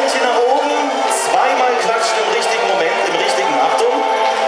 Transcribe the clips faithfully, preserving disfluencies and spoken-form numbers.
Händchen nach oben, zweimal klatscht im richtigen Moment, im richtigen Achtung.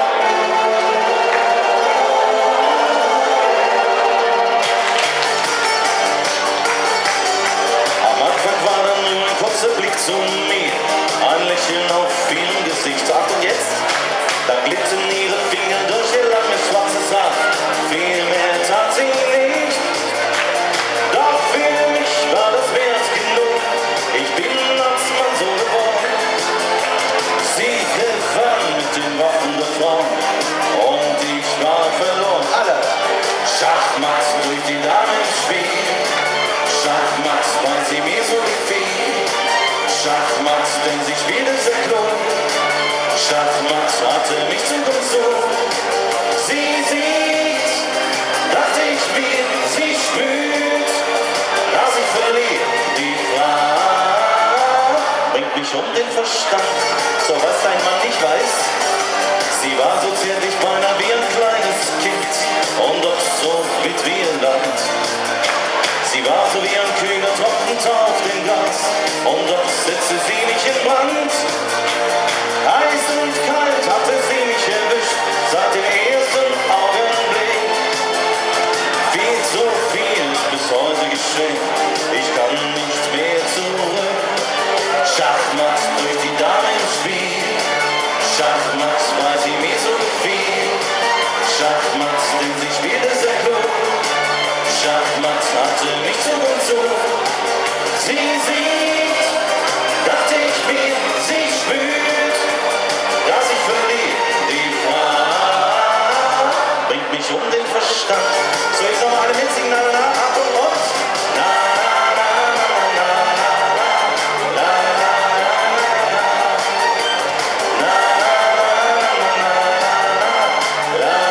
Am Anfang war dann nur ein kurzer Blick zu mir, ein Lächeln auf ihrem Gesicht. Achtung jetzt, da glitten ihre Finger durch ihr langes schwarzes Haar. Viel mehr tat sie nicht, doch für mich war das wert genug. Ich bin als Mann so geworden. Sie griff an mit den Waffen der Frau und ich war verloren. Alle Schachmatt durch die Dame im Spiel, Schachmatt, weil sie mir so gefiel, Schachmatt, denn sie spielte sehr klug, Schachmatt hatte mich zum Konsum. Sie sieht, dachte ich mir, sie spürt, dass ich verliere. Die Frau bringt mich um den Verstand. So was ein Mann nicht weiß, sie war so zärtlich beinahe wie ein kleines Kind und doch so mit wie ein Land. Sie war so wie ein kühner Tropfen auf dem Glas und doch setzte sie mich in Brand. Heiß und kalt hatte sie mich erwischt, seit dem ersten Augenblick. Viel zu viel ist bis heute geschehen, ich kann nicht mehr zurück. Schachmatt durch die Dame im Spiel, Schachmatt, weil sie mir so gefiel, Schachmatt, denn sie spielte sehr klug, Schachmatt hatte mich zu und zu. Sie sieht, dachte ich mir, sie spürt, dass ich verliere. Die Frau bringt mich um den Verstand. So, jetzt noch mal alle mitsingen, na, na, Achtung und na, na, na, na, na, na, na, na, na,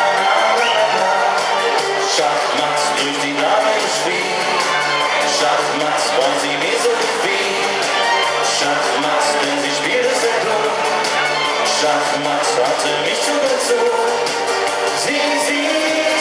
Schachmatt durch die Dame im Spiel, Schachmatt, weil sie mir so gefiel, Schachmatt, denn sie spielte sehr klug, Schachmatt hatte mich zu Bezug. Sie sieht,